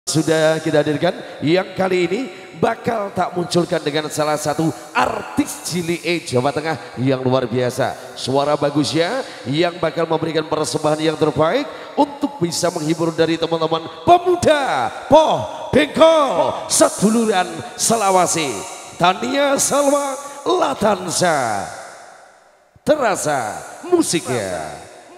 Sudah kita hadirkan yang kali ini bakal tak munculkan dengan salah satu artis cilik Jawa Tengah yang luar biasa. Suara bagusnya yang bakal memberikan persembahan yang terbaik untuk bisa menghibur dari teman-teman pemuda Poh Bengkol seduluran Selawasi. Tania Salwa Latansa. Terasa musiknya.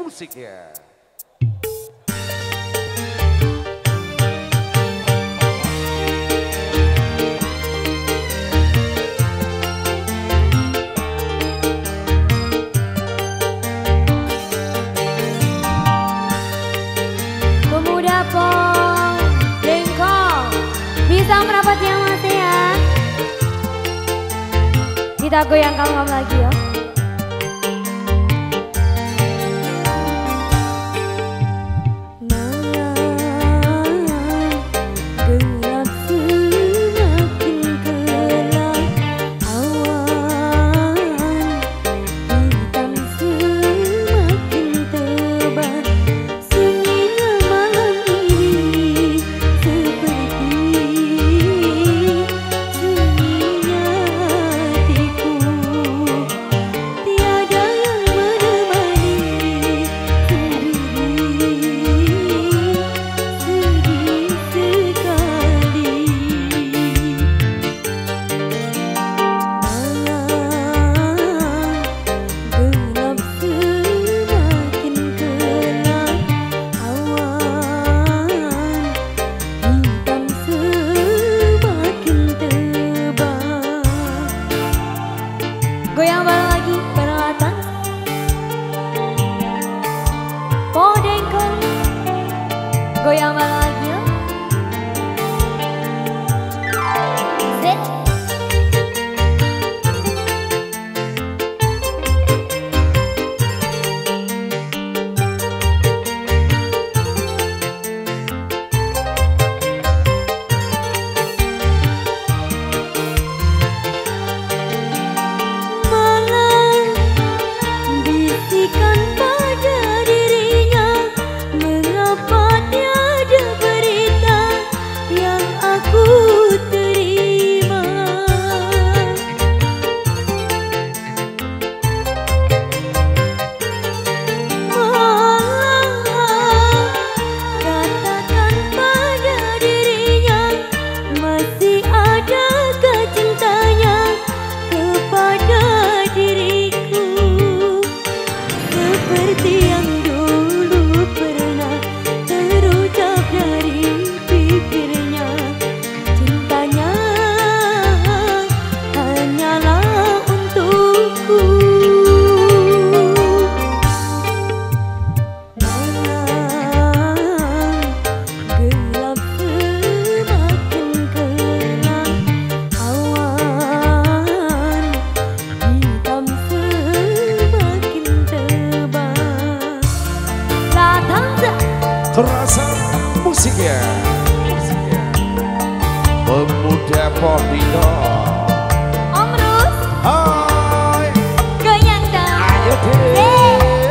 Pemuda Poh Bengkol bisa merapat yang masih ya. Kita goyang kamu lagi ya. Goyang bareng lagi, bareng Latan. Poh Bengkol, goyang bareng lagi ya. Set. Terasa musiknya. Pemuda Poh Bengkol. Om Rus, Hai. goyang dong. Ayo deh.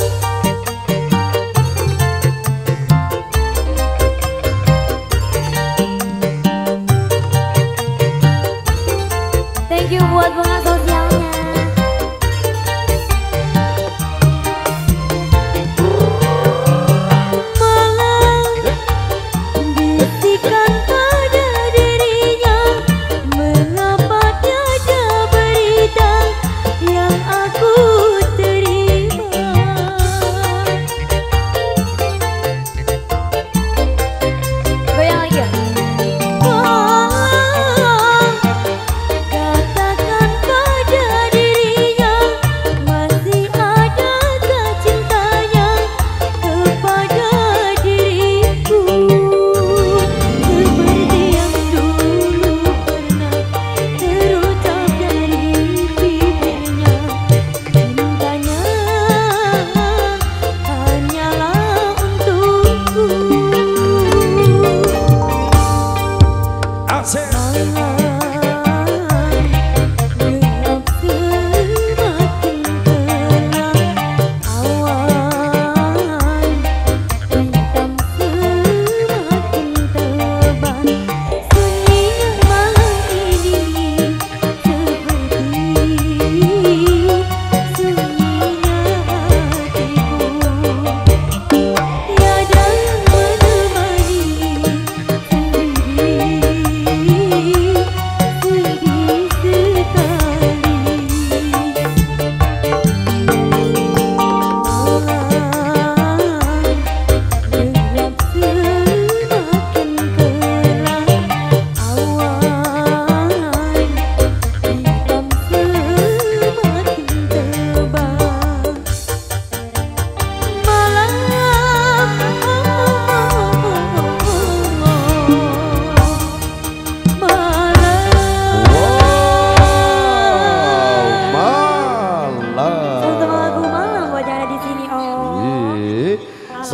Thank you buat bunga sosialnya. Bisikan pada dirinya mengapa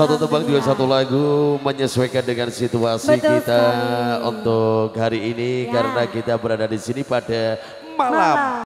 satu tebang juga satu lagu menyesuaikan dengan situasi Betul kita sekali. untuk hari ini Ya. karena kita berada di sini pada malam